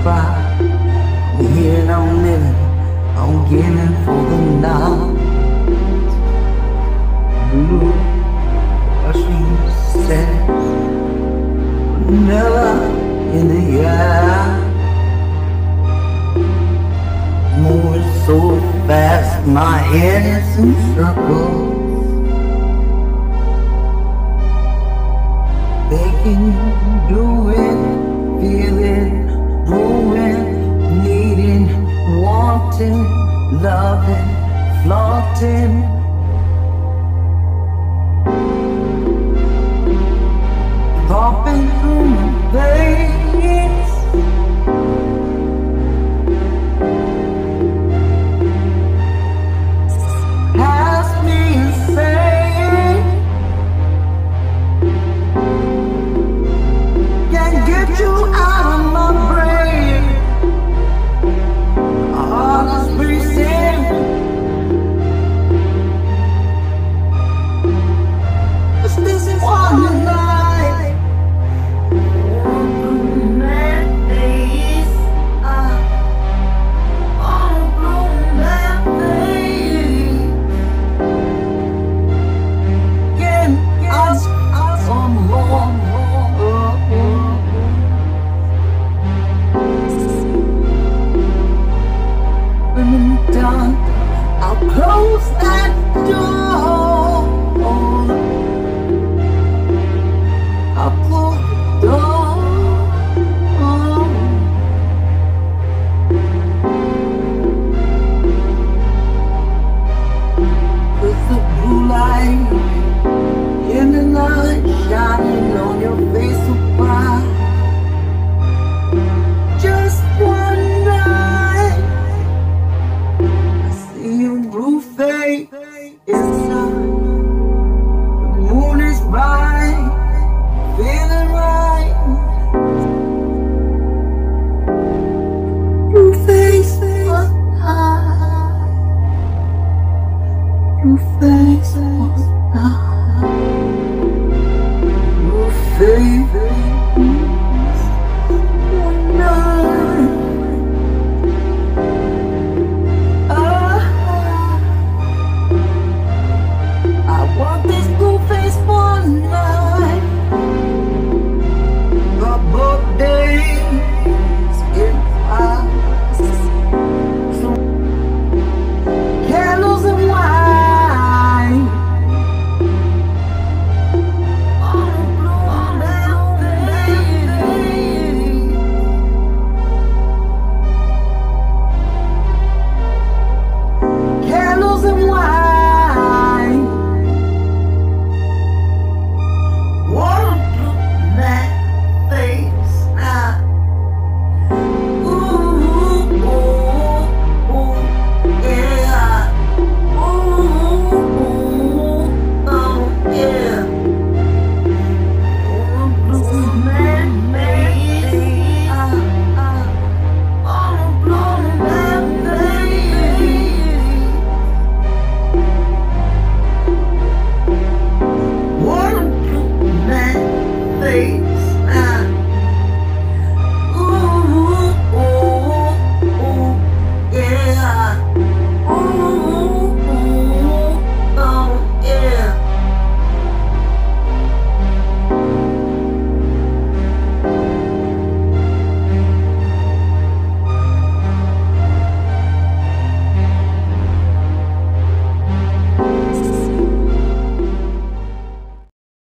cry. I'm here and I'm living, I'm getting for the night. Blue, what she said, never in the air. Moving so fast, my head is in circles. Thinking, doing, feeling, growing, needing, wanting, loving, flaunting. Popping through my veins. Has me insane. Can't get you out of my brain. My heart is racing. It's this one night. Down, I'll close